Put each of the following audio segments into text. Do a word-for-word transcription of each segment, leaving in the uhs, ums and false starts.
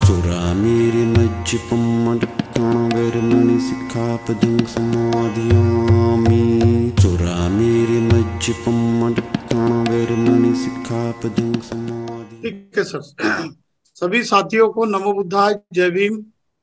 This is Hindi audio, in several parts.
चुरा मेरे मज्ज पम्मटकण वेरमणि सिक्खापदं समाधियामि। चुरा मेरे मज्ज पम्मटकण वेरमणि सिक्खापदं समाधियामि। ठीक है सर। सभी साथियों को नमो बुद्धाय, जय भीम।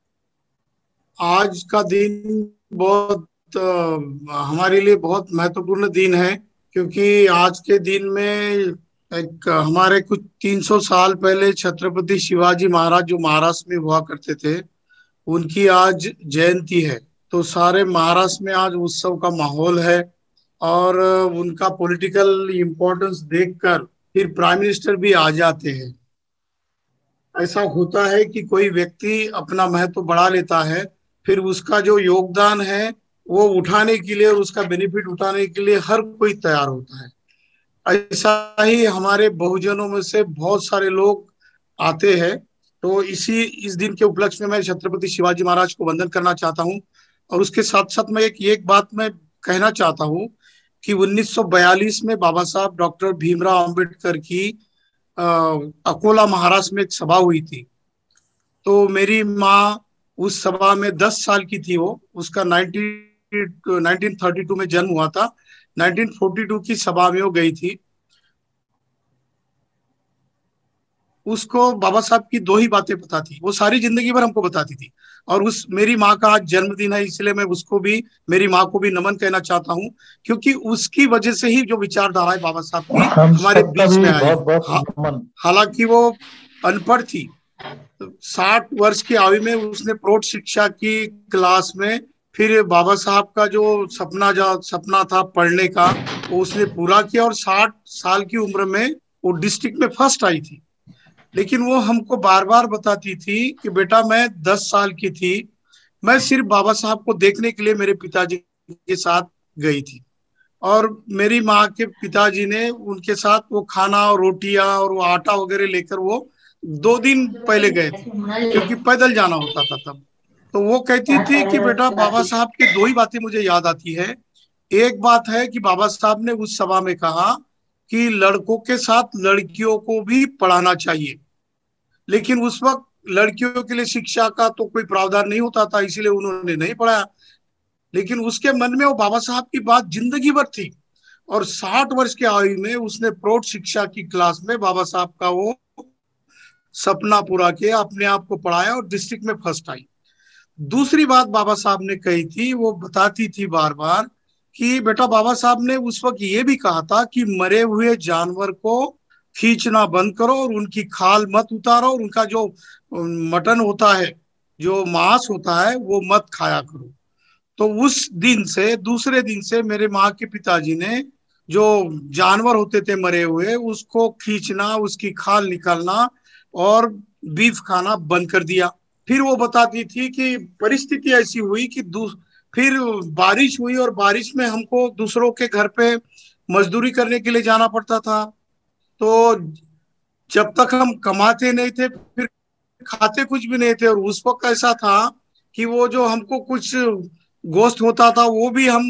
आज का दिन बहुत आ, हमारे लिए बहुत महत्वपूर्ण दिन है, क्योंकि आज के दिन में एक हमारे कुछ तीन सौ साल पहले छत्रपति शिवाजी महाराज जो महाराष्ट्र में हुआ करते थे, उनकी आज जयंती है। तो सारे महाराष्ट्र में आज उत्सव का माहौल है और उनका पॉलिटिकल इम्पोर्टेंस देखकर फिर प्राइम मिनिस्टर भी आ जाते हैं। ऐसा होता है कि कोई व्यक्ति अपना महत्व बढ़ा लेता है, फिर उसका जो योगदान है वो उठाने के लिए और उसका बेनिफिट उठाने के लिए हर कोई तैयार होता है। ऐसा ही हमारे बहुजनों में से बहुत सारे लोग आते हैं। तो इसी इस दिन के उपलक्ष्य में मैं छत्रपति शिवाजी महाराज को वंदन करना चाहता हूँ। और उसके साथ साथ मैं एक एक बात मैं कहना चाहता हूँ कि उन्नीस सौ बयालीस में बाबा साहब डॉक्टर भीमराव अंबेडकर की अ, अकोला महाराष्ट्र में एक सभा हुई थी। तो मेरी माँ उस सभा में दस साल की थी। वो उसका नाइनटीन नाइनटीन थर्टी टू में जन्म हुआ था। नाइनटीन फोर्टी टू की सभा में वो गई थी। उसको बाबा साहब की दो ही बातें पता थी, वो सारी जिंदगी भर हमको बताती थी। और उस मेरी माँ का आज जन्मदिन है, इसलिए मैं उसको भी, मेरी माँ को भी नमन कहना चाहता हूँ, क्योंकि उसकी वजह से ही जो विचारधारा है बाबा साहब की हम हमारे सबका बीच में भी आई बहुत है। बहुत हा, नमन। हालांकि वो अनपढ़ थी। साठ वर्ष की आयु में उसने प्रौढ़ शिक्षा की क्लास में फिर बाबा साहब का जो सपना जो सपना था पढ़ने का, वो उसने पूरा किया और साठ साल की उम्र में वो डिस्ट्रिक्ट में फर्स्ट आई थी। लेकिन वो हमको बार बार बताती थी कि बेटा, मैं दस साल की थी, मैं सिर्फ बाबा साहब को देखने के लिए मेरे पिताजी के साथ गई थी। और मेरी माँ के पिताजी ने उनके साथ वो खाना और रोटियां और वो आटा वगैरह लेकर वो दो दिन पहले गए थे, क्योंकि पैदल जाना होता था तब। तो वो कहती थी कि बेटा, बाबा साहब की दो ही बातें मुझे याद आती है। एक बात है कि बाबा साहब ने उस सभा में कहा कि लड़कों के साथ लड़कियों को भी पढ़ाना चाहिए, लेकिन उस वक्त लड़कियों के लिए शिक्षा का तो कोई प्रावधान नहीं होता था, इसीलिए उन्होंने नहीं पढ़ाया। लेकिन उसके मन में वो बाबा साहब की बात जिंदगी भर थी। और साठ वर्ष की आयु में उसने प्रौढ़ शिक्षा की क्लास में बाबा साहब का वो सपना पूरा किया, अपने आप को पढ़ाया और डिस्ट्रिक्ट में फर्स्ट आई। दूसरी बात बाबा साहब ने कही थी, वो बताती थी बार बार कि बेटा, बाबा साहब ने उस वक्त ये भी कहा था कि मरे हुए जानवर को खींचना बंद करो और उनकी खाल मत उतारो और उनका जो मटन होता है, जो मांस होता है, वो मत खाया करो। तो उस दिन से, दूसरे दिन से मेरे माँ के पिताजी ने जो जानवर होते थे मरे हुए, उसको खींचना, उसकी खाल निकालना और बीफ खाना बंद कर दिया। फिर वो बताती थी कि परिस्थिति ऐसी हुई कि फिर बारिश हुई और बारिश में हमको दूसरों के घर पे मजदूरी करने के लिए जाना पड़ता था। तो जब तक हम कमाते नहीं थे, फिर खाते कुछ भी नहीं थे। और उस वक्त ऐसा था कि वो जो हमको कुछ गोश्त होता था वो भी हम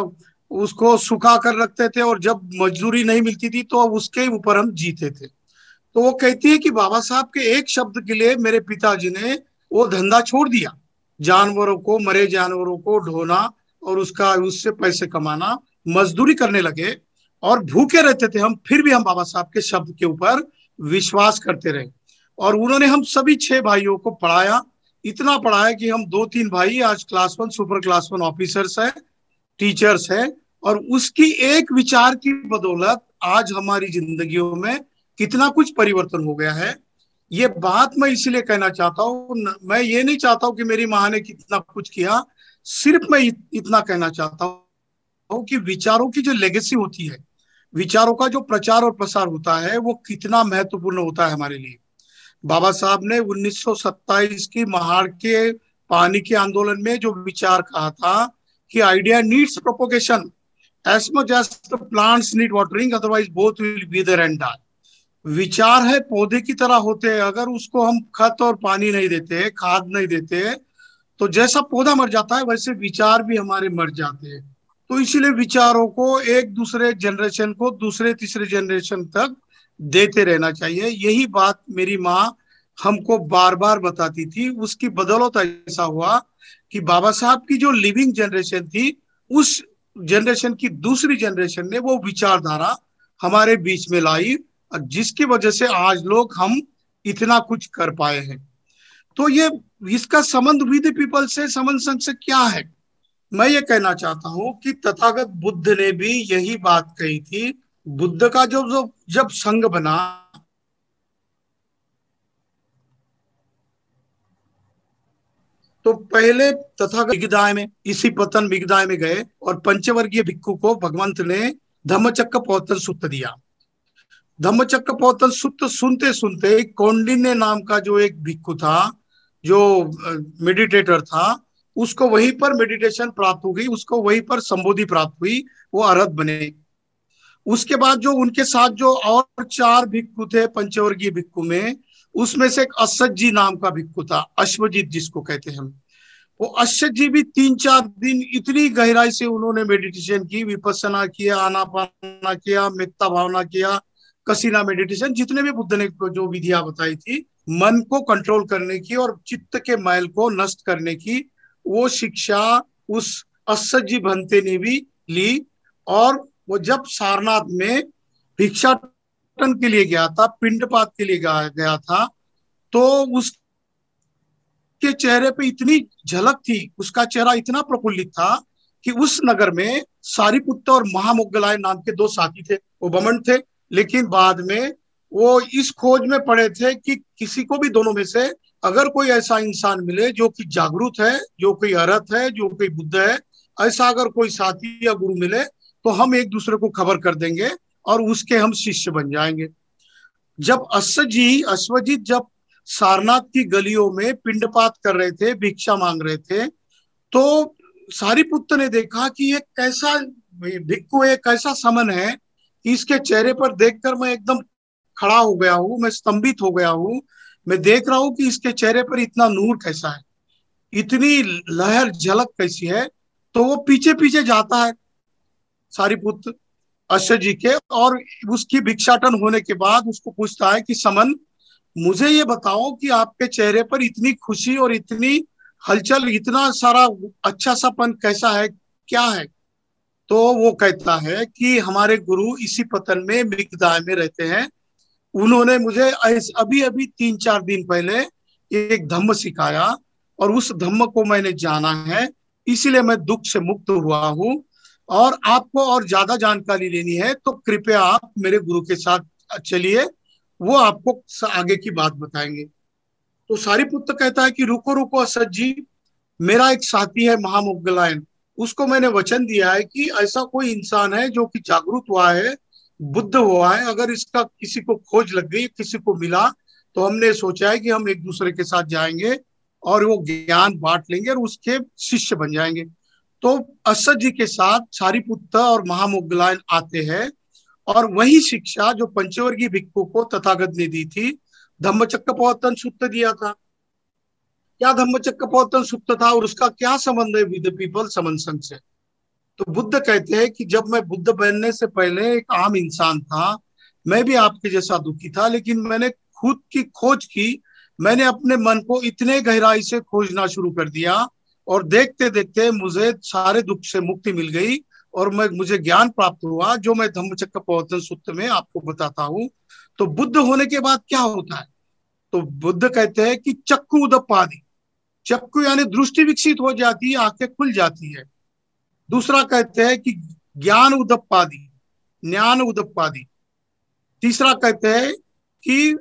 उसको सुखा कर रखते थे, और जब मजदूरी नहीं मिलती थी तो उसके ऊपर हम जीते थे। तो वो कहती है कि बाबा साहब के एक शब्द के लिए मेरे पिताजी ने वो धंधा छोड़ दिया, जानवरों को, मरे जानवरों को ढोना और उसका उससे पैसे कमाना, मजदूरी करने लगे। और भूखे रहते थे हम, फिर भी हम बाबा साहब के शब्द के ऊपर विश्वास करते रहे। और उन्होंने हम सभी छह भाइयों को पढ़ाया, इतना पढ़ाया कि हम दो तीन भाई आज class one, super class one officers है, टीचर्स है। और उसकी एक विचार की बदौलत आज हमारी जिंदगियों में कितना कुछ परिवर्तन हो गया है। ये बात मैं इसलिए कहना चाहता हूँ, मैं ये नहीं चाहता हूँ कि मेरी माँ ने कितना कुछ किया, सिर्फ मैं इतना कहना चाहता हूँ कि विचारों की जो लेगेसी होती है, विचारों का जो प्रचार और प्रसार होता है, वो कितना महत्वपूर्ण होता है हमारे लिए। बाबा साहब ने उन्नीस सौ सत्ताईस की महाड़ के पानी के आंदोलन में जो विचार कहा था कि idea needs propagation as much as the plants need watering, otherwise both will wither and die. विचार है पौधे की तरह होते हैं, अगर उसको हम खत और पानी नहीं देते, खाद नहीं देते, तो जैसा पौधा मर जाता है वैसे विचार भी हमारे मर जाते हैं। तो इसीलिए विचारों को एक दूसरे जनरेशन को, दूसरे तीसरे जनरेशन तक देते रहना चाहिए। यही बात मेरी माँ हमको बार बार बताती थी। उसकी बदौलत ऐसा हुआ कि बाबा साहब की जो लिविंग जनरेशन थी, उस जनरेशन की दूसरी जनरेशन ने वो विचारधारा हमारे बीच में लाई, जिसकी वजह से आज लोग हम इतना कुछ कर पाए हैं। तो ये इसका संबंध विद पीपल से, समन संघ से क्या है? मैं ये कहना चाहता हूं कि तथागत बुद्ध ने भी यही बात कही थी। बुद्ध का जो जो जब संघ बना, तो पहले तथागत मिगदाय में, इसी पतन मिगदाय में गए और पंचवर्गीय भिक्खु को भगवंत ने धम्मचक्र प्रवर्तन सूत्र दिया। धम्मचक्र प्रवर्तन सूत्र सुनते सुनते कौंडिन्य नाम का जो एक भिक्खु था, जो मेडिटेटर था, उसको वहीं पर मेडिटेशन प्राप्त हो गई, उसको वहीं पर संबोधि प्राप्त हुई, वो अरहत बने। उसके बाद जो उनके साथ जो और चार भिक्खु थे पंचवर्गीय भिक्खु में, उसमें से एक असज्जी नाम का भिक्खु था, अश्वजीत जिसको कहते हैं हम। वो अश्वत जी भी तीन चार दिन इतनी गहराई से उन्होंने मेडिटेशन की, विपस्सना किया, आनापाना किया, मेत्ता भावना किया, कसीना मेडिटेशन, जितने भी बुद्ध ने जो विधियां बताई थी मन को कंट्रोल करने की और चित्त के मैल को नष्ट करने की, वो शिक्षा उस असज्जी भंते ने भी ली। और वो जब सारनाथ में भिक्षाटन के लिए गया था, पिंडपात के लिए गया था, तो उस के चेहरे पे इतनी झलक थी, उसका चेहरा इतना प्रफुल्लित था कि उस नगर में सारिपुत्त और महामोग्गलायन नाम के दो साथी थे। वो बमन थे, लेकिन बाद में वो इस खोज में पड़े थे कि किसी को भी दोनों में से अगर कोई ऐसा इंसान मिले जो कि जागरूक है, जो कोई अरहत है, जो कोई बुद्ध है, ऐसा अगर कोई साथी या गुरु मिले तो हम एक दूसरे को खबर कर देंगे और उसके हम शिष्य बन जाएंगे। जब अश्वजी अश्वजीत जब सारनाथ की गलियों में पिंडपात कर रहे थे, भिक्षा मांग रहे थे, तो सारिपुत्र ने देखा कि ये कैसा भिक्खु, एक कैसा समन है कि इसके चेहरे पर देखकर मैं एकदम खड़ा हो गया हूं, मैं स्तंभित हो गया हूं। मैं देख रहा हूं कि इसके चेहरे पर इतना नूर कैसा है, इतनी लहर झलक कैसी है। तो वो पीछे पीछे जाता है सारिपुत्र अश्व जी के, और उसकी भिक्षाटन होने के बाद उसको पूछता है कि समन, मुझे ये बताओ कि आपके चेहरे पर इतनी खुशी और इतनी हलचल, इतना सारा अच्छा सापन कैसा है, क्या है? तो वो कहता है कि हमारे गुरु इसी पतन में मिगदाय में रहते हैं, उन्होंने मुझे अभी अभी तीन चार दिन पहले एक धम्म सिखाया और उस धम्म को मैंने जाना है, इसीलिए मैं दुख से मुक्त हुआ हूँ। और आपको और ज्यादा जानकारी लेनी है तो कृपया आप मेरे गुरु के साथ चलिए, वो आपको आगे की बात बताएंगे। तो सारिपुत्र कहता है कि रुको रुको असद जी, मेरा एक साथी है महामोग्गलायन, उसको मैंने वचन दिया है कि ऐसा कोई इंसान है जो कि जागरूक हुआ है, बुद्ध हुआ है, अगर इसका किसी को खोज लग गई, किसी को मिला, तो हमने सोचा है कि हम एक दूसरे के साथ जाएंगे और वो ज्ञान बांट लेंगे और उसके शिष्य बन जाएंगे। तो असद जी के साथ सारिपुत्र और महामोग्गलायन आते हैं और वही शिक्षा जो पंचवर्गीय भिक्खु को तथागत ने दी थी, धम्मचक्र प्रवर्तन सूत्र दिया था। क्या धम्मचक्र प्रवर्तन सूत्र था और उसका क्या संबंध है विद पीपल समन संघ से? तो बुद्ध कहते हैं कि जब मैं बुद्ध बनने से पहले एक आम इंसान था, मैं भी आपके जैसा दुखी था, लेकिन मैंने खुद की खोज की, मैंने अपने मन को इतने गहराई से खोजना शुरू कर दिया और देखते देखते मुझे सारे दुख से मुक्ति मिल गई और मैं मुझे ज्ञान प्राप्त हुआ, जो मैं धम्मचक्र प्रवर्तन सूत्र में आपको बताता हूँ। तो बुद्ध होने के बाद क्या होता है? तो बुद्ध कहते हैं कि चक्कु उदपादि, चक्कु यानी दृष्टि विकसित हो जाती है, आंखें खुल जाती है। दूसरा कहते हैं कि ज्ञान उदपादि, ज्ञान उदपादि। तीसरा कहते हैं कि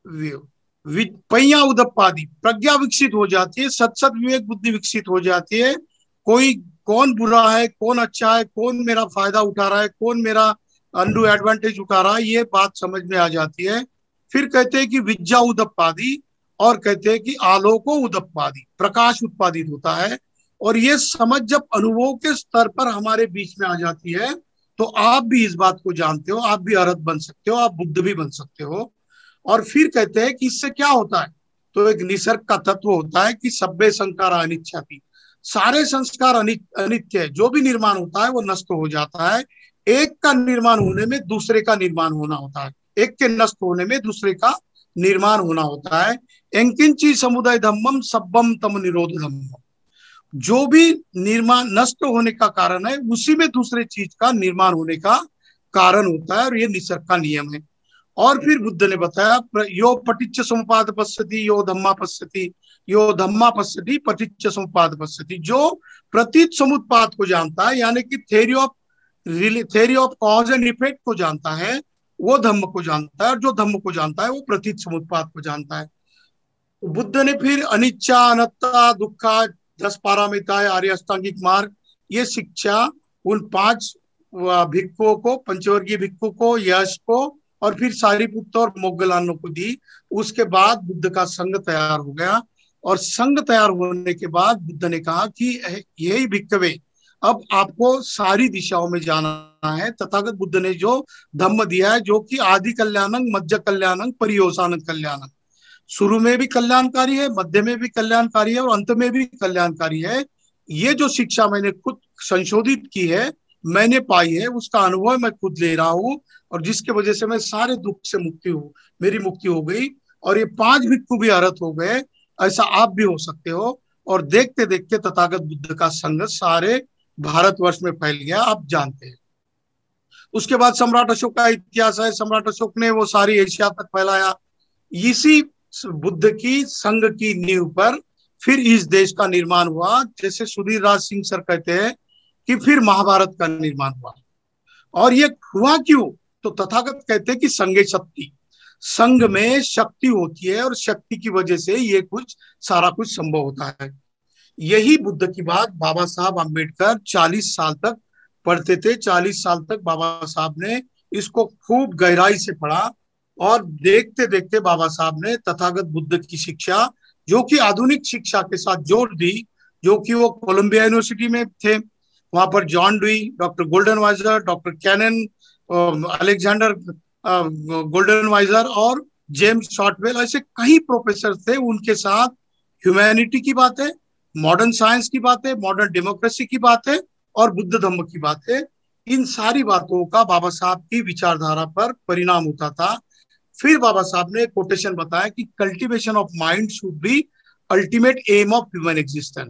पैया उदपादि, प्रज्ञा विकसित हो जाती है, सत सत विवेक बुद्धि विकसित हो जाती है। कोई कौन बुरा है, कौन अच्छा है, कौन मेरा फायदा उठा रहा है, कौन मेरा अनडू एडवांटेज उठा रहा है, ये बात समझ में आ जाती है। फिर कहते हैं कि विद्या उदपादि, और कहते हैं कि आलोको उदपादि, प्रकाश उत्पादित होता है। और ये समझ जब अनुभव के स्तर पर हमारे बीच में आ जाती है तो आप भी इस बात को जानते हो, आप भी अरहत बन सकते हो, आप बुद्ध भी बन सकते हो। और फिर कहते हैं कि इससे क्या होता है? तो एक निसर्ग का तत्व होता है कि सब्बे संस्कार अनिच्छति, सारे संस्कार अनित्य है, जो भी निर्माण होता है वो नष्ट हो जाता है। एक का निर्माण होने में दूसरे का निर्माण होना होता है, एक के नष्ट होने में दूसरे का निर्माण होना होता है। एंकिंची समुदाय धम्मम सब्बम तम निरोध धम्मम। जो भी निर्माण नष्ट होने का कारण है, उसी में दूसरे चीज का निर्माण होने का कारण होता है, और ये निसर्ग का नियम है। और फिर बुद्ध ने बताया, यो पटिच्च समुपाद पश्यति यो धम्मा पश्यति यो धम्मा पश्यति पटिच्च समुपाद पश्यति। जो प्रतीत समुत्पाद को जानता है, यानी कि theory of theory of cause and effect को जानता है, वो धम्म को जानता है, और जो धम्म को जानता है वो प्रतीत समुत्पाद को जानता है। तो बुद्ध ने फिर अनिच्छा, अनत्ता, दुखा, दस पारामिताएं, आर्य अष्टांगिक मार्ग, ये शिक्षा उन पांच भिक्षुओं को, पंचवर्गीय भिक्षु को, यश को, और फिर सारिपुत्र और मोग्गलानों को दी। उसके बाद बुद्ध का संघ तैयार हो गया, और संघ तैयार होने के बाद बुद्ध ने कहा कि यही भिक्षवे, अब आपको सारी दिशाओं में जाना है। तथागत बुद्ध ने जो धम्म दिया है, जो कि आदि कल्याणं, मध्य कल्याणं, पर्यवसान कल्याणं, शुरू में भी कल्याणकारी है, मध्य में भी कल्याणकारी है, और अंत में भी कल्याणकारी है। ये जो शिक्षा मैंने खुद संशोधित की है, मैंने पाई है, उसका अनुभव मैं खुद ले रहा हूँ, और जिसके वजह से मैं सारे दुख से मुक्ति हूँ, मेरी मुक्ति हो गई, और ये पांच भिक्षु भी अरहत हो गए। ऐसा आप भी हो सकते हो। और देखते देखते तथागत बुद्ध का संघ सारे भारतवर्ष में फैल गया, आप जानते हैं। उसके बाद सम्राट अशोक का इतिहास है। सम्राट अशोक ने वो सारी एशिया तक फैलाया। इसी बुद्ध की संघ की नींव पर फिर इस देश का निर्माण हुआ। जैसे सुधीर राज सिंह सर कहते हैं कि फिर महाभारत का निर्माण हुआ। और ये हुआ क्यों? तो तथागत कहते हैं कि संघे शक्ति, संघ में शक्ति होती है, और शक्ति की वजह से ये कुछ सारा कुछ संभव होता है। यही बुद्ध की बात बाबा साहब अम्बेडकर चालीस साल तक पढ़ते थे। चालीस साल तक बाबा साहब ने इसको खूब गहराई से पढ़ा, और देखते देखते बाबा साहब ने तथागत बुद्ध की शिक्षा, जो कि आधुनिक शिक्षा के साथ जोड़ दी, जो कि वो कोलंबिया यूनिवर्सिटी में थे, वहां पर John Dewey, doctor Goldenweiser, doctor Cannon, Alexander Goldenweiser और जेम्स शॉर्टवेल, ऐसे कई प्रोफेसर थे। उनके साथ ह्यूमैनिटी की बातें, मॉडर्न साइंस की बातें, मॉडर्न डेमोक्रेसी की बातें, और बुद्ध धम्म की बातें, इन सारी बातों का बाबा साहब की विचारधारा पर परिणाम होता था। फिर बाबा साहब ने कोटेशन बताया कि cultivation of mind should be ultimate aim of human existence.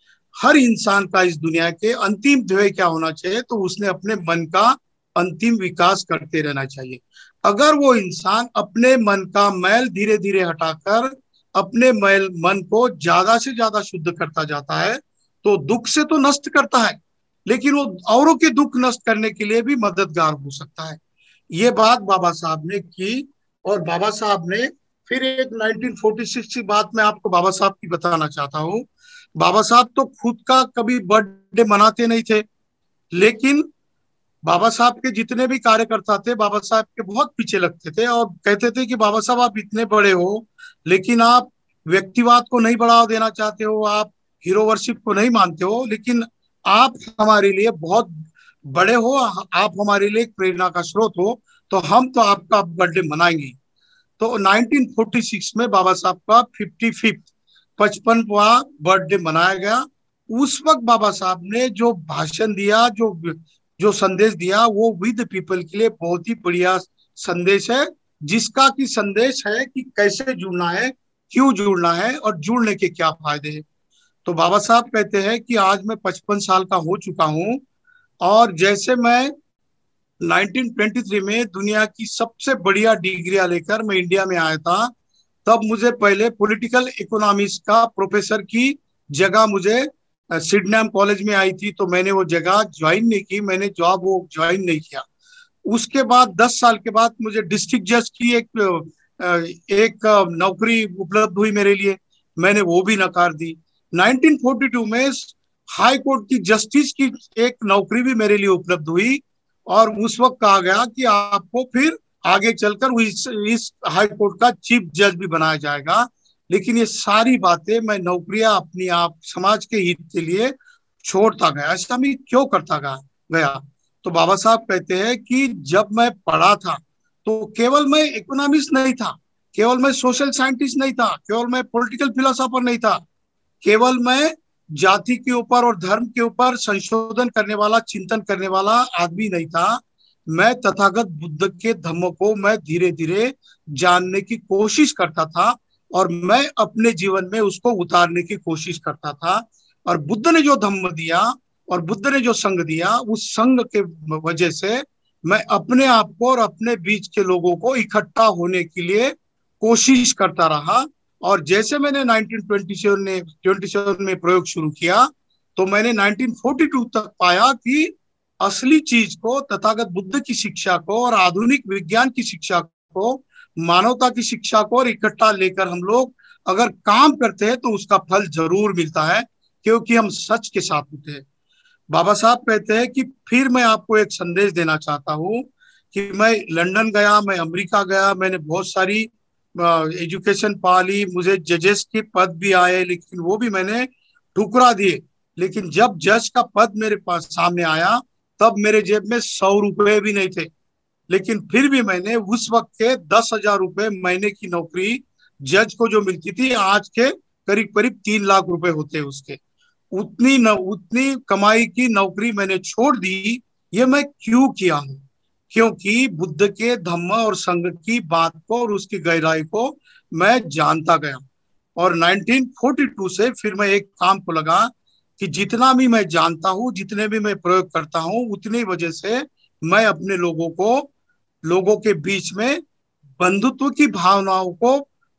हर इंसान का इस दुनिया के अंतिम ध्येय क्या होना चाहिए? तो उसने अपने मन का अंतिम विकास करते रहना चाहिए। अगर वो इंसान अपने मन का मैल धीरे धीरे हटाकर अपने मैल मन को ज्यादा से ज्यादा शुद्ध करता जाता है, तो दुख से तो नष्ट करता है, लेकिन वो औरों के दुख नष्ट करने के लिए भी मददगार हो सकता है। ये बात बाबा साहब ने की। और बाबा साहब ने फिर एक नाइनटीन फोर्टी सिक्स की बात मैं आपको बाबा साहब की बताना चाहता हूँ। बाबा साहब तो खुद का कभी बर्थडे मनाते नहीं थे, लेकिन बाबा साहब के जितने भी कार्यकर्ता थे बाबा साहब के बहुत पीछे लगते थे, और कहते थे कि बाबा साहब आप इतने बड़े हो, लेकिन आप व्यक्तिवाद को नहीं बढ़ावा देना चाहते हो, आप हीरो वर्शिप को नहीं मानते हो, लेकिन आप हमारे लिए बहुत बड़े हो, आप हमारे लिए प्रेरणा का स्रोत हो, तो हम तो आपका बर्थडे मनाएंगे। तो नाइनटीन फोर्टी सिक्स में बाबा साहब का फिफ्टी फिफ्थ पचपनवा बर्थडे मनाया गया। उस वक्त बाबा साहब ने जो भाषण दिया, जो जो संदेश दिया, वो विद पीपल के लिए बहुत ही बढ़िया संदेश है, जिसका की संदेश है कि कैसे जुड़ना है, क्यों जुड़ना है, और जुड़ने के क्या फायदे हैं। तो बाबा साहब कहते हैं कि आज मैं पचपन साल का हो चुका हूँ, और जैसे मैं नाइनटीन ट्वेंटी थ्री में दुनिया की सबसे बढ़िया डिग्रियां लेकर मैं इंडिया में आया था, तब मुझे पहले पॉलिटिकल इकोनॉमिक्स का प्रोफेसर की जगह मुझे सिडनम कॉलेज में आई थी, तो मैंने वो जगह ज्वाइन नहीं की, मैंने जॉब वो ज्वाइन नहीं किया। उसके बाद दस साल के बाद मुझे डिस्ट्रिक्ट जज की एक एक नौकरी उपलब्ध हुई मेरे लिए, मैंने वो भी नकार दी। नाइनटीन फोर्टी टू में हाई कोर्ट की जस्टिस की एक नौकरी भी मेरे लिए उपलब्ध हुई, और उस वक्त कहा गया कि आपको फिर आगे चलकर इस, इस हाई कोर्ट का चीफ जज भी बनाया जाएगा। लेकिन ये सारी बातें मैं नौकरियां अपनी आप समाज के हित के लिए छोड़ता गया। ऐसा मैं क्यों करता गया? तो बाबा साहब कहते हैं कि जब मैं पढ़ा था तो केवल मैं इकोनॉमिस्ट नहीं था, केवल मैं सोशल साइंटिस्ट नहीं था, केवल मैं पॉलिटिकल फिलोसोफर नहीं था, केवल मैं जाति के ऊपर और धर्म के ऊपर संशोधन करने वाला, चिंतन करने वाला आदमी नहीं था। मैं तथागत बुद्ध के धम्म को मैं धीरे धीरे जानने की कोशिश करता था, और मैं अपने जीवन में उसको उतारने की कोशिश करता था। और बुद्ध ने जो धम्म दिया और बुद्ध ने जो संग दिया, उस संग के वजह से मैं अपने आप को और अपने बीच के लोगों को इकट्ठा होने के लिए कोशिश करता रहा। और जैसे मैंने नाइनटीन ट्वेंटी सेवन में ट्वेंटी सेवन में प्रयोग शुरू किया, तो मैंने नाइनटीन फोर्टी टू तक पाया कि असली चीज को, तथागत बुद्ध की शिक्षा को और आधुनिक विज्ञान की शिक्षा को, मानवता की शिक्षा को और इकट्ठा लेकर हम लोग अगर काम करते हैं तो उसका फल जरूर मिलता है, क्योंकि हम सच के साथ होते हैं। बाबा साहब कहते हैं कि फिर मैं आपको एक संदेश देना चाहता हूँ कि मैं लंदन गया, मैं अमेरिका गया, मैंने बहुत सारी एजुकेशन पा ली, मुझे जजेस के पद भी आए, लेकिन वो भी मैंने ठुकरा दिए। लेकिन जब जज का पद मेरे पास सामने आया, तब मेरे जेब में सौ रुपए भी नहीं थे। लेकिन फिर भी मैंने उस वक्त के दस हजार रुपए महीने की नौकरी जज को जो मिलती थी, आज के करीब करीब तीन लाख रुपए होते हैं उसके, उतनी न उतनी कमाई की नौकरी मैंने छोड़ दी। ये मैं क्यों किया हूँ? क्योंकि बुद्ध के धम्म और संघ की बात को और उसकी गहराई को मैं जानता गया। और नाइनटीन फोर्टी टू से फिर मैं एक काम को लगा कि जितना भी मैं जानता हूँ, जितने भी मैं प्रयोग करता हूँ, उतनी वजह से मैं अपने लोगों को लोगों के बीच में बंधुत्व की भावनाओं को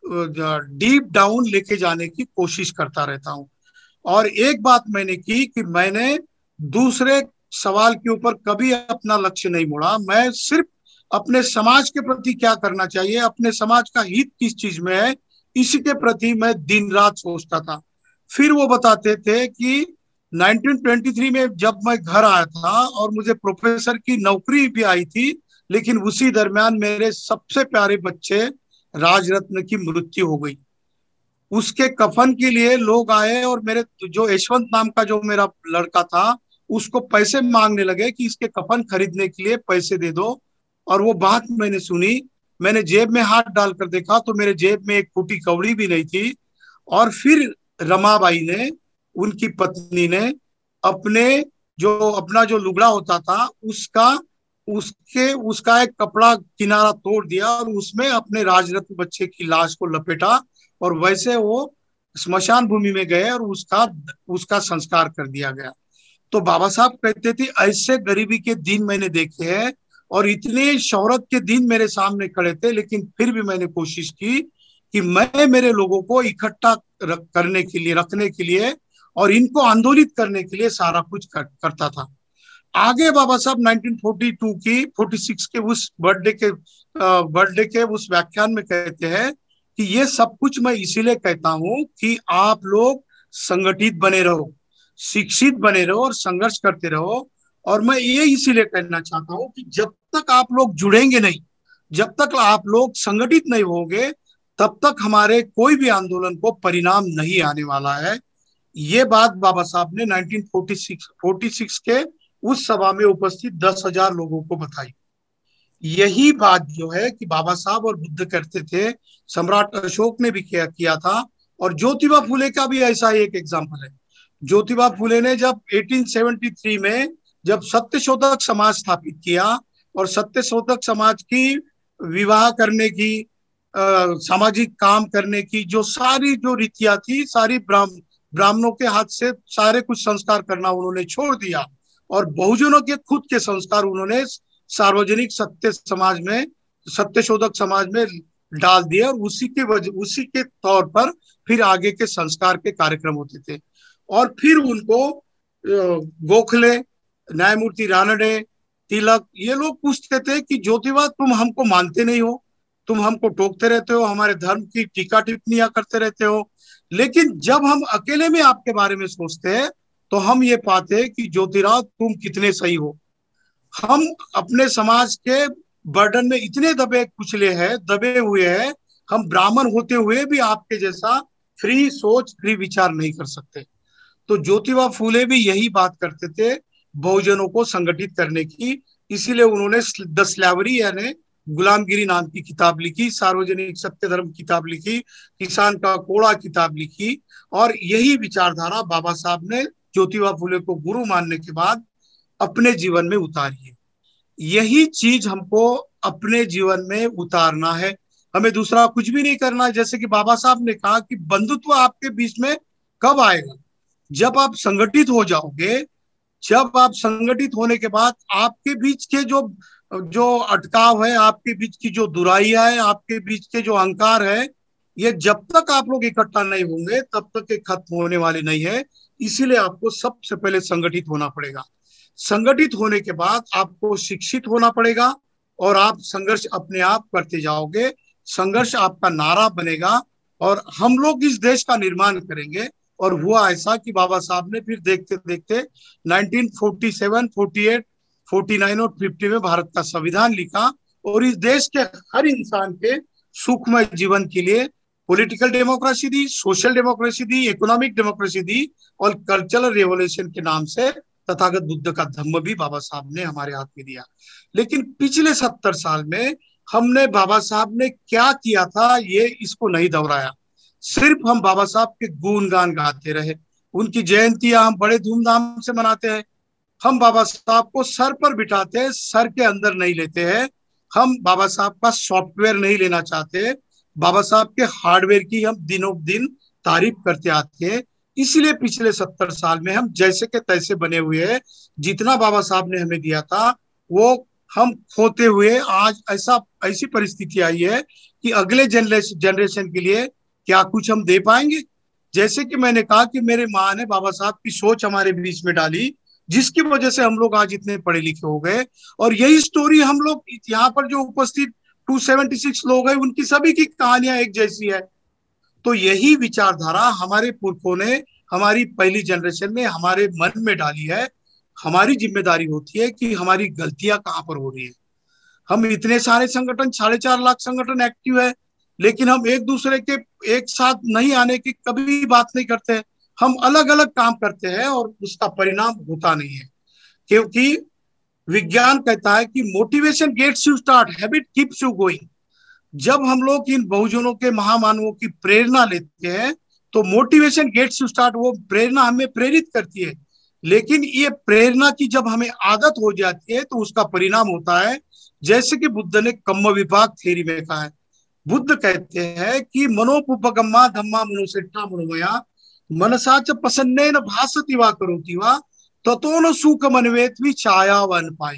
डीप डाउन लेके जाने की कोशिश करता रहता हूँ। और एक बात मैंने की कि मैंने दूसरे सवाल के ऊपर कभी अपना लक्ष्य नहीं मोड़ा। मैं सिर्फ अपने समाज के प्रति क्या करना चाहिए, अपने समाज का हित किस चीज में है, इसी के प्रति मैं दिन रात सोचता था। फिर वो बताते थे कि नाइनटीन ट्वेंटी थ्री में जब मैं घर आया था और मुझे प्रोफेसर की नौकरी भी आई थी, लेकिन उसी दरमियान मेरे सबसे प्यारे बच्चे राजरत्न की मृत्यु हो गई। उसके कफन के लिए लोग आए और मेरे जो यशवंत नाम का जो मेरा लड़का था, उसको पैसे मांगने लगे कि इसके कफन खरीदने के लिए पैसे दे दो। और वो बात मैंने सुनी, मैंने जेब में हाथ डालकर देखा तो मेरे जेब में एक फूटी कौड़ी भी नहीं थी। और फिर रमाबाई ने, उनकी पत्नी ने, अपने जो अपना जो लुगड़ा होता था उसका उसके उसका एक कपड़ा किनारा तोड़ दिया और उसमें अपने राजरत्न बच्चे की लाश को लपेटा, और वैसे वो स्मशान भूमि में गए और उसका उसका संस्कार कर दिया गया। तो बाबा साहब कहते थे ऐसे गरीबी के दिन मैंने देखे हैं और इतने शौहरत के दिन मेरे सामने खड़े थे, लेकिन फिर भी मैंने कोशिश की कि मैं मेरे लोगों को इकट्ठा करने के लिए, रखने के लिए और इनको आंदोलित करने के लिए सारा कुछ कर, करता था। आगे Baba Saheb nineteen forty two की फोर्टी सिक्स के उस बर्थडे के बर्थडे के उस व्याख्यान में कहते हैं कि ये सब कुछ मैं इसीलिए कहता हूं कि आप लोग संगठित बने रहो, शिक्षित बने रहो और संघर्ष करते रहो। और मैं ये इसीलिए कहना चाहता हूं कि जब तक आप लोग जुड़ेंगे नहीं, जब तक आप लोग संगठित नहीं होंगे, तब तक हमारे कोई भी आंदोलन को परिणाम नहीं आने वाला है। ये बात बाबा साहब ने नाइनटीन फोर्टी सिक्स के उस सभा में उपस्थित दस हजार लोगों को बताई। यही बात जो है कि बाबा साहब और बुद्ध करते थे, सम्राट अशोक ने भी किया किया था, और ज्योतिबा फुले का भी ऐसा एक एग्जाम्पल है। ज्योतिबा फुले ने जब अठारह सौ तिहत्तर में जब सत्यशोधक समाज स्थापित किया और सत्यशोधक समाज की विवाह करने की, सामाजिक काम करने की जो सारी जो रीतियां थी, सारी ब्राह्म ब्राह्मणों के हाथ से सारे कुछ संस्कार करना उन्होंने छोड़ दिया और बहुजनों के खुद के संस्कार उन्होंने सार्वजनिक सत्य समाज में, सत्यशोधक समाज में डाल दिए। और उसी के वजह उसी के तौर पर फिर आगे के संस्कार के कार्यक्रम होते थे। और फिर उनको गोखले, न्यायमूर्ति रानडे, तिलक, ये लोग पूछते थे कि ज्योतिबा तुम हमको मानते नहीं हो, तुम हमको टोकते रहते हो, हमारे धर्म की टीका टिप्पणियां करते रहते हो, लेकिन जब हम अकेले में आपके बारे में सोचते हैं तो हम ये पाते हैं कि ज्योतिराव तुम कितने सही हो। हम अपने समाज के बर्डन में इतने दबे कुचले हैं, दबे हुए हैं, हम ब्राह्मण होते हुए भी आपके जैसा फ्री सोच, फ्री विचार नहीं कर सकते। तो ज्योतिबा फूले भी यही बात करते थे, बहुजनों को संगठित करने की। इसीलिए उन्होंने द स्लैवरी यानी गुलामगिरी नाम की किताब लिखी, सार्वजनिक सत्य धर्म किताब लिखी, किसान का कोड़ा किताब लिखी। और यही विचारधारा बाबा साहब ने ज्योतिबा फूले को गुरु मानने के बाद अपने जीवन में उतारी है। यही चीज हमको अपने जीवन में उतारना है। हमें दूसरा कुछ भी नहीं करना है। जैसे कि बाबा साहब ने कहा कि बंधुत्व आपके बीच में कब आएगा? जब आप संगठित हो जाओगे। जब आप संगठित होने के बाद आपके बीच के जो जो अटकाव है, आपके बीच की जो दुराइयां है, आपके बीच के जो अहंकार है, ये जब तक आप लोग इकट्ठा नहीं होंगे तब तक ये खत्म होने वाले नहीं है। इसीलिए आपको सबसे पहले संगठित होना पड़ेगा। संगठित होने के बाद आपको शिक्षित होना पड़ेगा और आप संघर्ष अपने आप करते जाओगे। संघर्ष आपका नारा बनेगा और हम लोग इस देश का निर्माण करेंगे। और हुआ ऐसा कि बाबा साहब ने फिर देखते देखते nineteen forty seven, forty eight, forty nine और फिफ्टी में भारत का संविधान लिखा और इस देश के हर इंसान के सुखमय जीवन के लिए पॉलिटिकल डेमोक्रेसी दी, सोशल डेमोक्रेसी दी, इकोनॉमिक डेमोक्रेसी दी और कल्चरल रेवोल्यूशन के नाम से तथागत बुद्ध का धम्म भी बाबा साहब ने हमारे हाथ में दिया। लेकिन पिछले सत्तर साल में हमने बाबा साहब ने क्या किया था ये इसको नहीं दोहराया। सिर्फ हम बाबा साहब के गुणगान गाते रहे। उनकी जयंतियां हम बड़े धूमधाम से मनाते हैं। हम बाबा साहब को सर पर बिठाते हैं, सर के अंदर नहीं लेते हैं। हम बाबा साहब का सॉफ्टवेयर नहीं लेना चाहते। बाबा साहब के हार्डवेयर की हम दिनों दिन तारीफ करते आते हैं। इसलिए पिछले सत्तर साल में हम जैसे के तैसे बने हुए हैं। जितना बाबा साहब ने हमें दिया था वो हम खोते हुए आज ऐसा ऐसी परिस्थिति आई है कि अगले जनरेशन जनरेशन के लिए क्या कुछ हम दे पाएंगे। जैसे कि मैंने कहा कि मेरे माँ ने बाबा साहब की सोच हमारे बीच में डाली, जिसकी वजह से हम लोग आज इतने पढ़े लिखे हो गए। और यही स्टोरी हम लोग यहाँ पर जो उपस्थित दो सौ छिहत्तर लोग हैं उनकी सभी की कहानियां एक जैसी है। तो यही विचारधारा हमारे पुरखों ने हमारी पहली जनरेशन में हमारे मन में डाली है। हमारी जिम्मेदारी होती है कि हमारी गलतियां कहाँ पर हो रही है। हम इतने सारे संगठन, साढ़े चार लाख संगठन एक्टिव है, लेकिन हम एक दूसरे के एक साथ नहीं आने की कभी बात नहीं करते। हम अलग अलग काम करते हैं और उसका परिणाम होता नहीं है। क्योंकि विज्ञान कहता है कि motivation gets you start, habit keeps you going. जब हम लोग इन बहुजनों के महामानवों की प्रेरणा लेते हैं तो मोटिवेशन गेट्स यू स्टार्ट, वो प्रेरणा हमें प्रेरित करती है। लेकिन ये प्रेरणा की जब हमें आदत हो जाती है तो उसका परिणाम होता है जैसे कि बुद्ध ने कम्म विपाक थ्योरी में कहा है। बुद्ध कहते हैं कि मनोपुपगम्मा धम्मा मनुसेट्ठा मनोमया मनसा च प्रसन्नेन भासति वा करोति वा ततो न सुख मनवेत भी छाया वन पाई।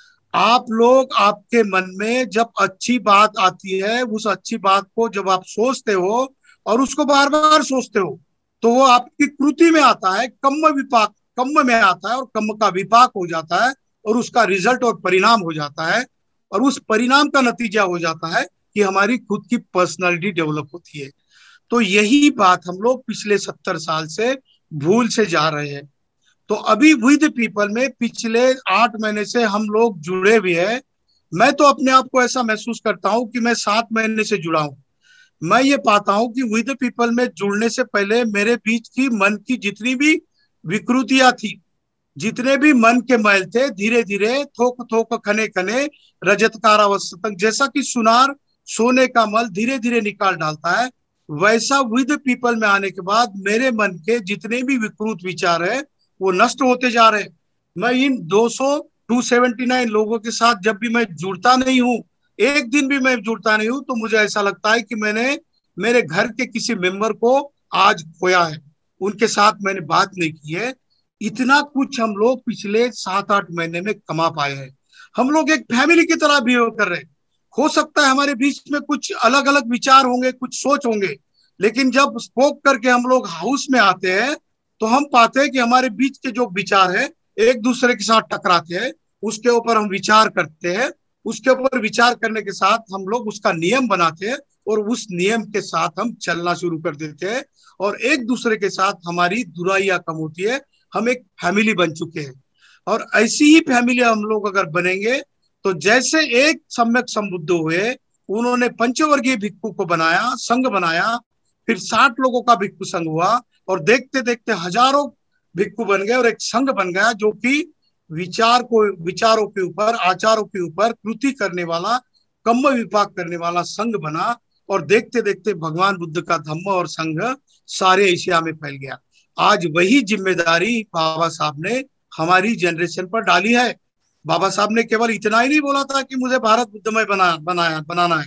आप लोग, आपके मन में जब अच्छी बात आती है, उस अच्छी बात को जब आप सोचते हो और उसको बार बार सोचते हो तो वो आपकी कृति में आता है, कम्म विपाक, कम्म में आता है और कम्म का विपाक हो जाता है और उसका रिजल्ट और परिणाम हो जाता है। और उस परिणाम का नतीजा हो जाता है कि हमारी खुद की पर्सनालिटी डेवलप होती है। तो यही बात हम लोग पिछले सत्तर साल से भूल से जा रहे हैं। तो अभी विद पीपल में पिछले आठ महीने से हम लोग जुड़े हुए हैं। मैं तो अपने आप को ऐसा महसूस करता हूं कि मैं सात महीने से जुड़ा हूं। मैं ये पाता हूं कि विद पीपल में जुड़ने से पहले मेरे बीच की मन की जितनी भी विकृतियां थी, जितने भी मन के मैल थे, धीरे धीरे थोक थोक खने खने रजतकारावस्था तक, जैसा कि सुनार सोने का मल धीरे धीरे निकाल डालता है, वैसा विद पीपल में आने के बाद मेरे मन के जितने भी विकृत विचार है वो नष्ट होते जा रहे हैं। मैं इन दो सौ दो सौ उन्यासी लोगों के साथ जब भी मैं जुड़ता नहीं हूँ, एक दिन भी मैं जुड़ता नहीं हूँ, तो मुझे ऐसा लगता है कि मैंने मेरे घर के किसी मेंबर को आज खोया है, उनके साथ मैंने बात नहीं की है। इतना कुछ हम लोग पिछले सात आठ महीने में कमा पाए हैं। हम लोग एक फैमिली की तरह बिहेव कर रहे हैं। हो सकता है हमारे बीच में कुछ अलग अलग विचार होंगे, कुछ सोच होंगे, लेकिन जब स्पोक करके हम लोग हाउस में आते हैं तो हम पाते हैं कि हमारे बीच के जो विचार है एक दूसरे के साथ टकराते हैं, उसके ऊपर हम विचार करते हैं, उसके ऊपर विचार करने के साथ हम लोग उसका नियम बनाते हैं और उस नियम के साथ हम चलना शुरू कर देते हैं और एक दूसरे के साथ हमारी बुराइयां कम होती है। हम एक फैमिली बन चुके हैं और ऐसी ही फैमिली हम लोग अगर बनेंगे तो जैसे एक सम्यक संबुद्ध हुए, उन्होंने पंचवर्गीय भिक्षु को बनाया, संघ बनाया, फिर साठ लोगों का भिक्षु संघ हुआ और देखते देखते हजारों भिक्षु बन गए और एक संघ बन गया जो कि विचार को, विचारों के ऊपर, आचारों के ऊपर कृति करने वाला, कम्म विपाक करने वाला संघ बना। और देखते देखते भगवान बुद्ध का धम्म और संघ सारे एशिया में फैल गया। आज वही जिम्मेदारी बाबा साहब ने हमारी जनरेशन पर डाली है। बाबा साहब ने केवल इतना ही नहीं बोला था कि मुझे भारत बुद्धमय बना बनाया बनाना है,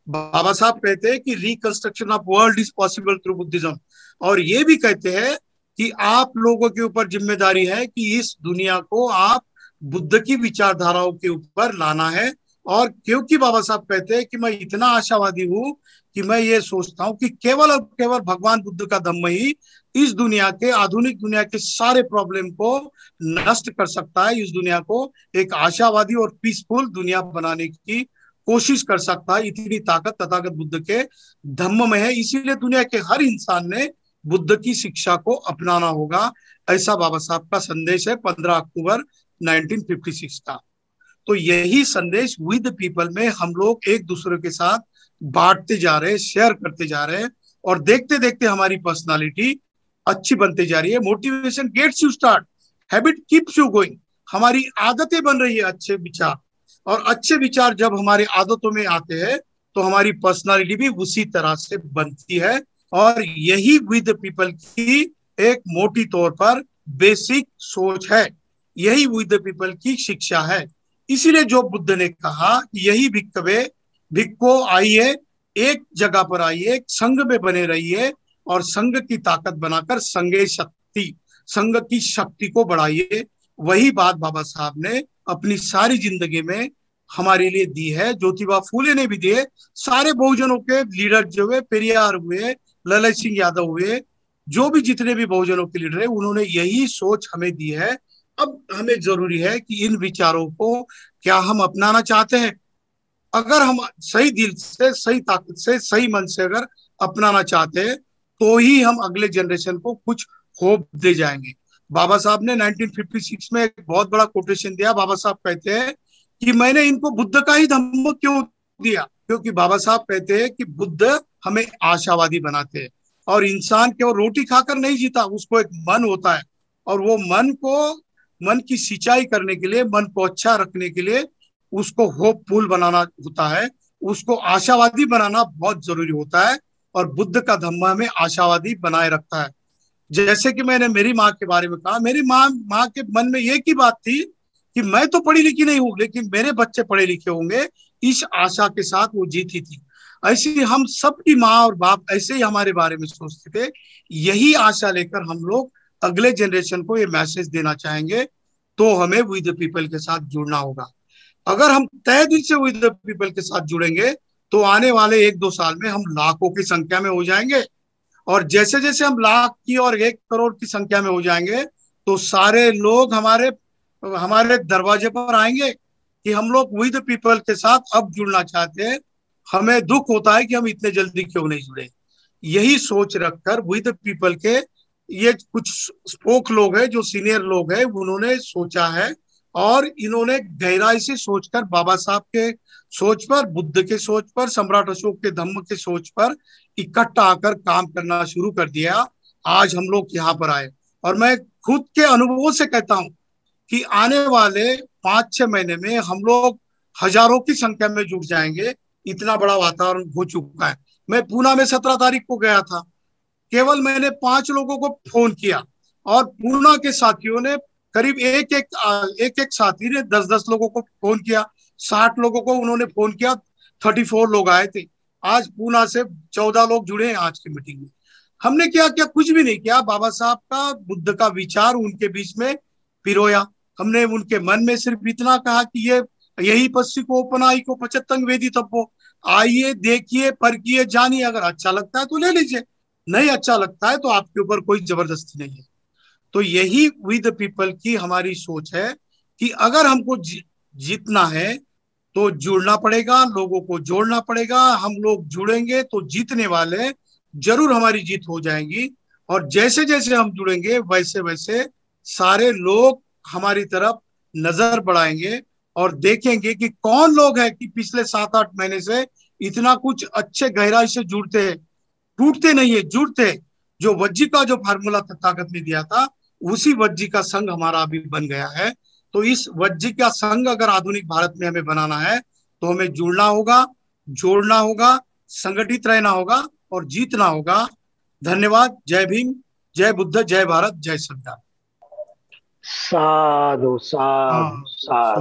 बाबा साहब कहते हैं कि reconstruction of world is possible through Buddhism, और ये भी कहते हैं कि आप लोगों के ऊपर जिम्मेदारी है कि इस दुनिया को आप बुद्ध की विचारधाराओं के ऊपर लाना है। और क्योंकि बाबा साहब कहते हैं कि मैं इतना आशावादी हूं कि मैं ये सोचता हूं कि केवल और केवल भगवान बुद्ध का धम्म ही इस दुनिया के, आधुनिक दुनिया के सारे प्रॉब्लम को नष्ट कर सकता है, इस दुनिया को एक आशावादी और पीसफुल दुनिया बनाने की कोशिश कर सकता है। इतनी ताकत तथागत बुद्ध के धम्म में है, इसीलिए दुनिया के हर इंसान ने बुद्ध की शिक्षा को अपनाना होगा। ऐसा बाबा साहब का संदेश है पंद्रह अक्टूबर नाइनटीन फिफ्टी सिक्स का। तो यही संदेश विद पीपल में हम लोग एक दूसरे के साथ बांटते जा रहे हैं, शेयर करते जा रहे हैं, और देखते देखते हमारी पर्सनालिटी अच्छी बनती जा रही है। Motivation gets you start, habit keeps you going. हमारी आदतें बन रही है अच्छे विचार, और अच्छे विचार जब हमारी आदतों में आते हैं तो हमारी पर्सनालिटी भी उसी तरह से बनती है। और यही विद पीपल की एक मोटी तौर पर बेसिक सोच है, यही विद पीपल की शिक्षा है। इसीलिए जो बुद्ध ने कहा, यही भिक्खवे भिक्खो आइए, एक जगह पर आइए, संघ में बने रहिए, और संघ की ताकत बनाकर संघे शक्ति, संघ की शक्ति को बढ़ाइए। वही बात बाबा साहब ने अपनी सारी जिंदगी में हमारे लिए दी है, ज्योतिबा फूले ने भी दी है। सारे बहुजनों के लीडर जो हुए, पेरियार हुए, ललन सिंह यादव हुए, जो भी जितने भी बहुजनों के लीडर है, उन्होंने यही सोच हमें दी है। अब हमें जरूरी है कि इन विचारों को क्या हम अपनाना चाहते हैं। अगर हम सही दिल से, सही ताकत से, सही मन से अगर अपनाना चाहते हैं तो ही हम अगले जनरेशन को कुछ होप दे जाएंगे। बाबा साहब ने नाइनटीन फिफ्टी सिक्स में एक बहुत बड़ा कोटेशन दिया। बाबा साहब कहते हैं कि मैंने इनको बुद्ध का ही धम्म क्यों दिया, क्योंकि बाबा साहब कहते हैं कि बुद्ध हमें आशावादी बनाते हैं, और इंसान केवल रोटी खाकर नहीं जीता, उसको एक मन होता है, और वो मन को, मन की सिंचाई करने के लिए, मन को अच्छा रखने के लिए उसको होपफुल बनाना होता है, उसको आशावादी बनाना बहुत जरूरी होता है। और बुद्ध का धम्म हमें आशावादी बनाए रखता है। जैसे कि मैंने मेरी माँ के बारे में कहा, मेरी माँ माँ के मन में एक ही बात थी कि मैं तो पढ़ी लिखी नहीं हूँ, लेकिन मेरे बच्चे पढ़े लिखे होंगे, इस आशा के साथ वो जीती थी। ऐसी हम सबकी माँ और बाप ऐसे ही हमारे बारे में सोचते थे। यही आशा लेकर हम लोग अगले जनरेशन को ये मैसेज देना चाहेंगे, तो हमें विद पीपल के साथ जुड़ना होगा। अगर हम तय दिल से विद पीपल के साथ जुड़ेंगे तो आने वाले एक दो साल में हम लाखों की संख्या में हो जाएंगे, और जैसे जैसे हम लाख की और एक करोड़ की संख्या में हो जाएंगे तो सारे लोग हमारे हमारे दरवाजे पर आएंगे कि हम लोग विद पीपल के साथ अब जुड़ना चाहते हैं। हमें दुख होता है कि हम इतने जल्दी क्यों नहीं जुड़े। यही सोच रखकर विद पीपल के ये कुछ स्पोक लोग हैं, जो सीनियर लोग हैं, उन्होंने सोचा है, और इन्होंने गहराई से सोचकर बाबा साहब के सोच पर, बुद्ध के सोच पर, सम्राट अशोक के धम्म के सोच पर इकट्ठा आकर काम करना शुरू कर दिया। आज हम लोग यहाँ पर आए, और मैं खुद के अनुभवों से कहता हूँ कि आने वाले पांच छह महीने में हम लोग हजारों की संख्या में जुट जाएंगे। इतना बड़ा वातावरण हो चुका है। मैं पूना में सत्रह तारीख को गया था, केवल मैंने पांच लोगों को फोन किया, और पूना के साथियों ने करीब एक एक एक एक साथी ने दस दस लोगों को फोन किया, साठ लोगों को उन्होंने फोन किया, थर्टी फोर लोग आए थे। आज पूना से चौदह लोग जुड़े हैं आज की मीटिंग में। हमने क्या किया? कुछ भी नहीं किया। बाबा साहब का, बुद्ध का विचार उनके बीच में पिरोया। हमने उनके मन में सिर्फ इतना कहा कि ये यही पश्चिम को उपनाई को पचतंग वेदी तब्बो, आइए, देखिए, परखिए, जानिए, अगर अच्छा लगता है तो ले लीजिए, नहीं अच्छा लगता है तो आपके ऊपर कोई जबरदस्ती नहीं है। तो यही विद पीपल की हमारी सोच है कि अगर हमको जी, जीतना है तो जुड़ना पड़ेगा, लोगों को जोड़ना पड़ेगा। हम लोग जुड़ेंगे तो जीतने वाले जरूर हमारी जीत हो जाएगी, और जैसे जैसे हम जुड़ेंगे वैसे वैसे सारे लोग हमारी तरफ नजर बढ़ाएंगे और देखेंगे कि कौन लोग हैं कि पिछले सात आठ महीने से इतना कुछ अच्छे गहराई से जुड़ते हैं, टूटते नहीं है, जुड़ते। जो वज्जी का जो फार्मूला तथागत ने दिया था, उसी वज्जी का संघ हमारा अभी बन गया है। तो इस वज्जी का संघ अगर आधुनिक भारत में हमें बनाना है तो हमें जुड़ना होगा, जोड़ना होगा, संगठित रहना होगा और जीतना होगा। धन्यवाद। जय भीम, जय बुद्ध, जय भारत, जय संविधान। साधु साधु हाँ, साधु।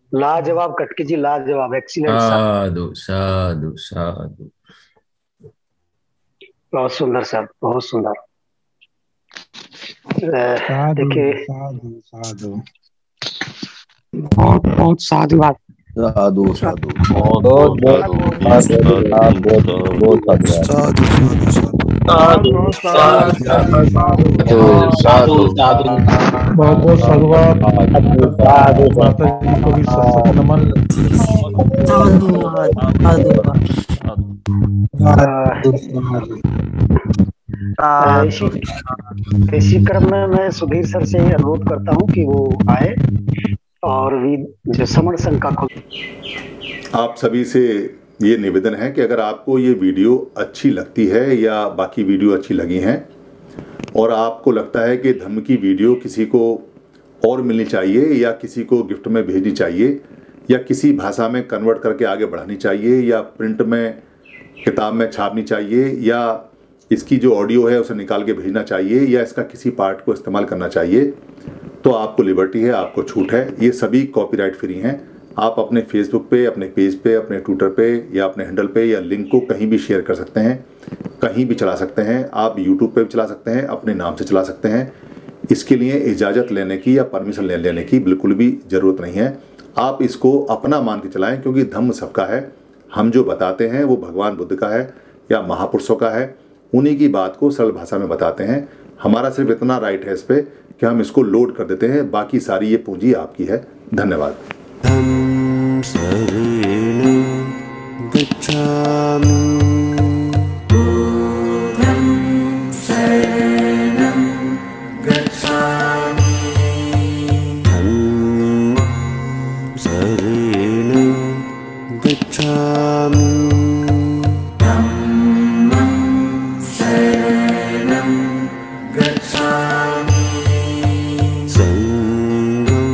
लाजवाब कटके जी, लाजवाब, एक्सीलेंट सर। साधु साधु साधु। बहुत सुंदर सर, बहुत सुंदर। अ, साधु देखिए, साधु साधु बहुत बहुत साधुवाद। साधु साधु बहुत बहुत बहुत बहुत साधु बहुत बहुत बहुत धन्यवाद। साधु साधु साधु बहुत बहुत साधुवाद साधु साधु साधु साधु साधु बहुत बहुत साधुवाद। साधु माता जी को भी सत सत नमन। साधुवाद साधुवाद। अ, इसी इसी क्रम में मैं सुधीर सर से अनुरोध करता हूं कि वो आए और भी जो समण संघ का आप सभी से ये निवेदन है कि अगर आपको ये वीडियो अच्छी लगती है या बाकी वीडियो अच्छी लगी हैं और आपको लगता है कि धम्म की वीडियो किसी को और मिलनी चाहिए या किसी को गिफ्ट में भेजनी चाहिए या किसी भाषा में कन्वर्ट करके आगे बढ़ानी चाहिए या प्रिंट में किताब में छापनी चाहिए या इसकी जो ऑडियो है उसे निकाल के भेजना चाहिए या इसका किसी पार्ट को इस्तेमाल करना चाहिए, तो आपको लिबर्टी है, आपको छूट है। ये सभी कॉपीराइट फ्री हैं। आप अपने फेसबुक पे, अपने पेज पे, अपने ट्विटर पे या अपने हैंडल पे या लिंक को कहीं भी शेयर कर सकते हैं, कहीं भी चला सकते हैं। आप यूट्यूब पे भी चला सकते हैं, अपने नाम से चला सकते हैं। इसके लिए इजाज़त लेने की या परमिशन ले लेने की बिल्कुल भी ज़रूरत नहीं है। आप इसको अपना मान के चलाएं, क्योंकि धम्म सबका है। हम जो बताते हैं वो भगवान बुद्ध का है या महापुरुषों का है, उन्हीं की बात को सरल भाषा में बताते हैं। हमारा सिर्फ इतना राइट है इस पर कि हम इसको लोड कर देते हैं, बाकी सारी ये पूंजी आपकी है। धन्यवाद। धम्म शरणं गच्छामि। बुद्धं शरणं गच्छामि। धम्मं शरणं गच्छामि। धम्मं शरणं गच्छामि। संघं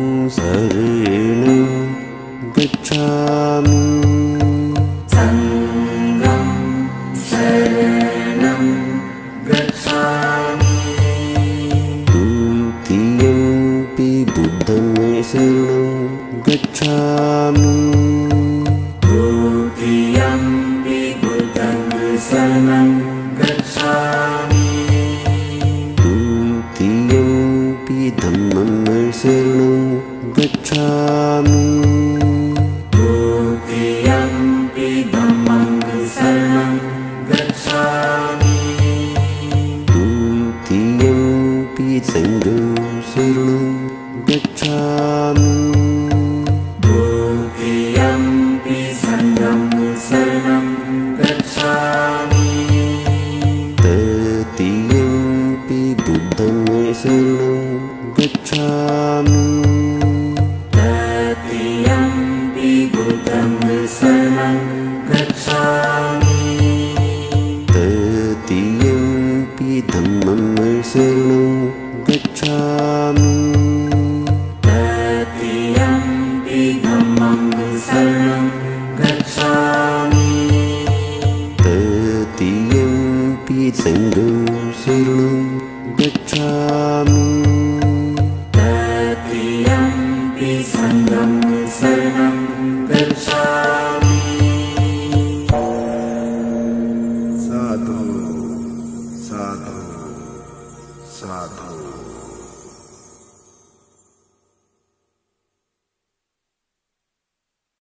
शरणं गच्छामि। संघं शरणं गच्छामि। द्वितीयंपि बुद्धं शरणं गच्छामि। द्वितीयंपि बुद्धं शरणं गच्छामि। द्वितीयंपि धम्मं शरणं गच्छामि। द्वितीयंपि धम्मं शरणं गच्छामि। द्वितीयंपि संघं शरणं गच्छामि। द्वितीयंपि संघं शरणं गच्छामि। तृतीयंपि बुद्धं शरणं गच्छामि।